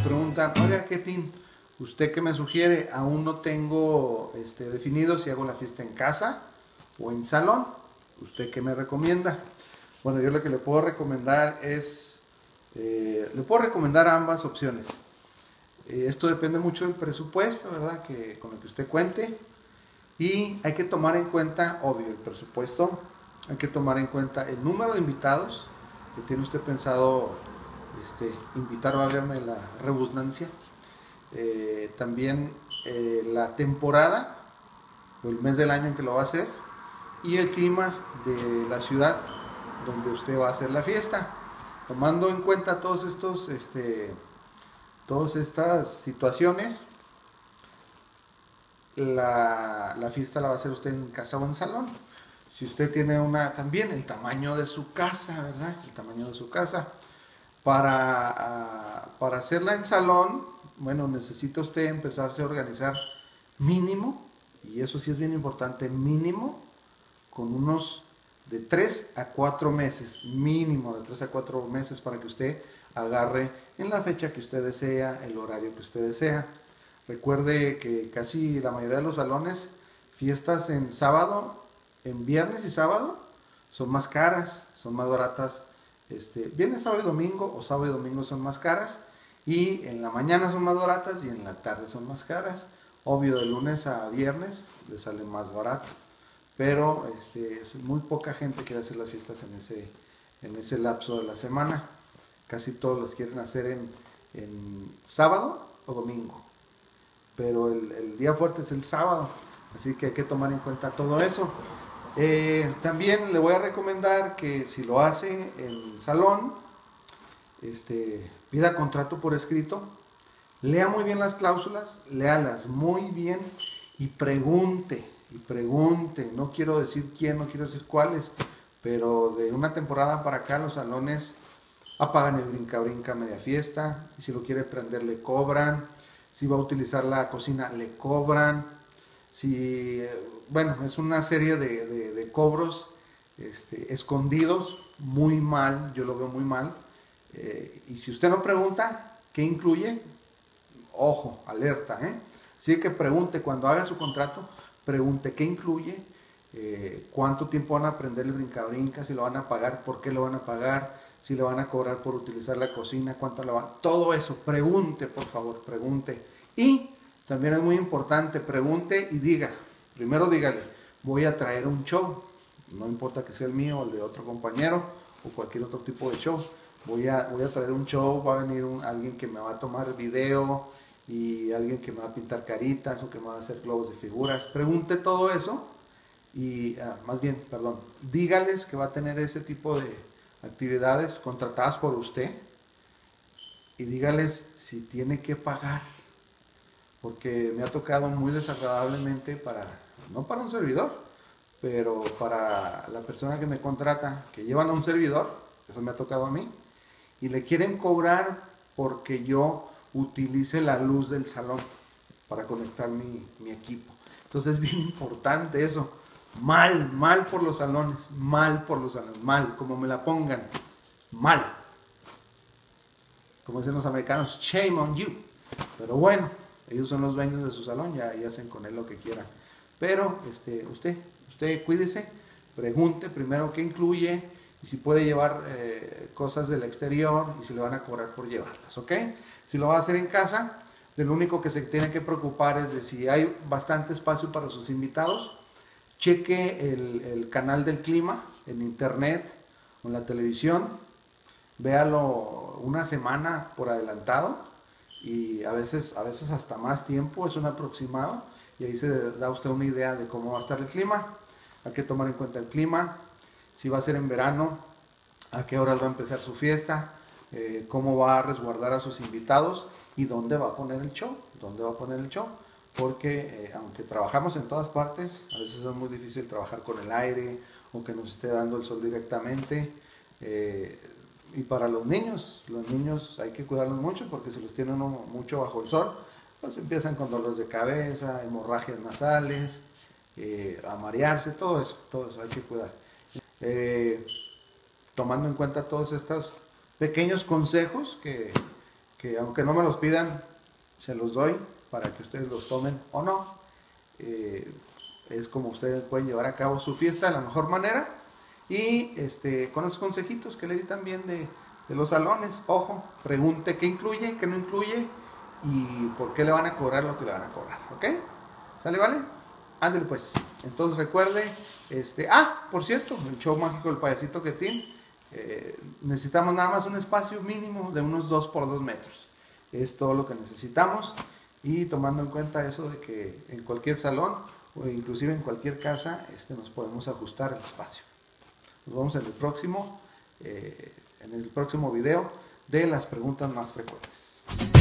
preguntan, oiga, Ketin, ¿usted qué me sugiere? Aún no tengo definido si hago la fiesta en casa o en salón. ¿Usted qué me recomienda? Bueno, yo lo que le puedo recomendar es, le puedo recomendar ambas opciones. Esto depende mucho del presupuesto, ¿verdad? Con el que usted cuente. Y hay que tomar en cuenta, obvio, el presupuesto. Hay que tomar en cuenta el número de invitados que tiene usted pensado invitar, válgame la redundancia. También la temporada o el mes del año en que lo va a hacer y el clima de la ciudad donde usted va a hacer la fiesta. Tomando en cuenta todas estas situaciones, la fiesta la va a hacer usted en casa o en salón. Si usted tiene también el tamaño de su casa, ¿verdad? El tamaño de su casa. Para hacerla en salón, bueno, necesita usted empezarse a organizar mínimo, y eso sí es bien importante, mínimo, con unos de 3 a 4 meses, mínimo de 3 a 4 meses para que usted agarre en la fecha que usted desea, el horario que usted desea. Recuerde que casi la mayoría de los salones, fiestas en sábado, en viernes y sábado, son más caras, son más baratas. Viernes, sábado y domingo, o sábado y domingo son más caras, y en la mañana son más baratas y en la tarde son más caras. Obvio, de lunes a viernes le sale más barato, pero es muy poca gente quiere hacer las fiestas en ese lapso de la semana. Casi todos las quieren hacer en sábado o domingo, pero el día fuerte es el sábado, así que hay que tomar en cuenta todo eso. También le voy a recomendar que si lo hace en salón, pida contrato por escrito, lea muy bien las cláusulas, léalas muy bien y pregunte, no quiero decir quién, no quiero decir cuáles, pero de una temporada para acá los salones apagan el brinca-brinca media fiesta, y si lo quiere prender le cobran, si va a utilizar la cocina le cobran, bueno, es una serie de cobros escondidos, muy mal, yo lo veo muy mal. Y si usted no pregunta qué incluye, ojo, alerta, Así que pregunte, cuando haga su contrato, pregunte qué incluye, cuánto tiempo van a prender el brinca-brinca, si lo van a pagar, por qué lo van a pagar, si le van a cobrar por utilizar la cocina, cuánto le van, todo eso, pregunte, por favor, pregunte. Y también es muy importante, pregunte y diga, primero dígale, voy a traer un show, no importa que sea el mío o el de otro compañero o cualquier otro tipo de show, voy a traer un show, va a venir alguien que me va a tomar video y alguien que me va a pintar caritas o que me va a hacer globos de figuras. Pregunte todo eso y, dígales que va a tener ese tipo de actividades contratadas por usted y dígales si tiene que pagar, porque me ha tocado muy desagradablemente no para un servidor, pero para la persona que me contrata, que llevan a un servidor, eso me ha tocado a mí, y le quieren cobrar porque yo utilice la luz del salón para conectar mi equipo. Entonces es bien importante eso. Mal por los salones, mal, como me la pongan, mal. Como dicen los americanos, shame on you. Pero bueno, ellos son los dueños de su salón, ya hacen con él lo que quieran. Pero usted cuídese, pregunte primero qué incluye y si puede llevar cosas del exterior y si le van a cobrar por llevarlas, ¿ok? Si lo va a hacer en casa, de lo único que se tiene que preocupar es de si hay bastante espacio para sus invitados. Cheque el canal del clima en internet o en la televisión, véalo una semana por adelantado y a veces hasta más tiempo, es un aproximado, y ahí se da usted una idea de cómo va a estar el clima. Hay que tomar en cuenta el clima, si va a ser en verano, a qué horas va a empezar su fiesta, cómo va a resguardar a sus invitados y dónde va a poner el show, porque aunque trabajamos en todas partes, a veces es muy difícil trabajar con el aire o que nos esté dando el sol directamente. Y para los niños hay que cuidarlos mucho, porque si los tiene uno mucho bajo el sol, pues empiezan con dolores de cabeza, hemorragias nasales, a marearse, todo eso hay que cuidar. Tomando en cuenta todos estos pequeños consejos que que aunque no me los pidan, se los doy para que ustedes los tomen o no. Es como ustedes pueden llevar a cabo su fiesta de la mejor manera. Y con esos consejitos que le di también de los salones, ojo, pregunte qué incluye, qué no incluye y por qué le van a cobrar lo que le van a cobrar, ¿ok? ¿Sale, vale? Ándale pues. Entonces recuerde, por cierto, el show mágico del payasito Quetín, necesitamos nada más un espacio mínimo de unos 2 por 2 metros. Es todo lo que necesitamos y tomando en cuenta eso de que en cualquier salón o inclusive en cualquier casa nos podemos ajustar el espacio. Nos vemos en el próximo video de las preguntas más frecuentes.